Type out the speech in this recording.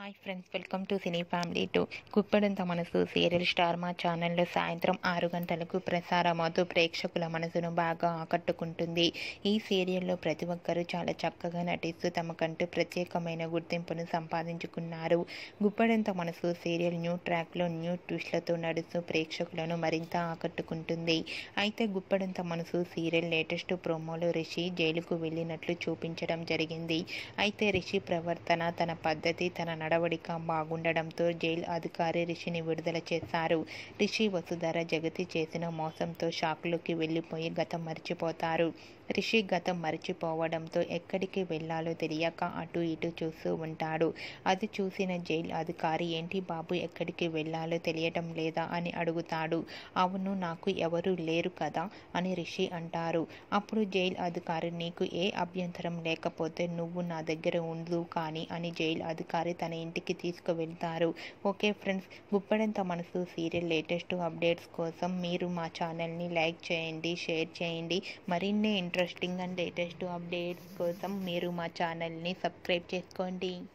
Hi friends, welcome to cine family to Guppedanthamanasu serial star Maa ఛానల్లో సాయంత్రం 6 గంటలకు ప్రసారమవుతూ ప్రేక్షకుల మనసును బాగా ఆకట్టుకుంటుంది. ఈ సీరియల్లో ప్రతి ఒక్కరూ చాలా చక్కగా నటిస్తూ తమకంటూ ప్రత్యేకమైన గుర్తింపును సంపాదించుకున్నారు. గుప్పడంతమనసు సీరియల్ న్యూ ట్రాక్లో న్యూ ట్విస్ట్లతో నడుస్తూ ప్రేక్షకులను మరింత ఆకట్టుకుంటుంది. అయితే గుప్పడంతమనసు సీరియల్ లేటెస్ట్ ప్రోమోలో రిషి జైలుకు వెళ్ళినట్లు చూపించడం జరిగింది. అయితే రిషి ప్రవర్తన, తన పద్ధతి, తన నడవడిక బాగుండడంతో జైలు అధికారి రిషిని విడుదల చేశారు. రిషి వసుధర జగతి చేసిన మోసంతో షాక్లోకి వెళ్ళిపోయి గతం మర్చిపోతారు. రిషి గతం మర్చిపోవడంతో ఎక్కడికి వెళ్లాలో తెలియక అటు ఇటు చూస్తూ ఉంటాడు. అది చూసిన జైలు అధికారి, ఏంటి బాబు, ఎక్కడికి వెళ్లాలో తెలియటం లేదా అని అడుగుతాడు. అవును, నాకు ఎవరూ లేరు కదా అని రిషి అంటారు. అప్పుడు జైలు అధికారి, నీకు ఏ అభ్యంతరం లేకపోతే నువ్వు నా దగ్గర ఉండు కానీ అని జైలు అధికారి తన ఇంటికి తీసుకువెళ్తారు. Okay friends, Guppedanthamanasu serial latest updates కోసం మీరు మా ఛానల్ని లైక్ చేయండి, షేర్ చేయండి. మరిన్ని ఇంట్రెస్టింగ్ అండ్ లేటెస్ట్ అప్డేట్స్ కోసం మీరు మా ఛానల్ని సబ్స్క్రైబ్ చేసుకోండి.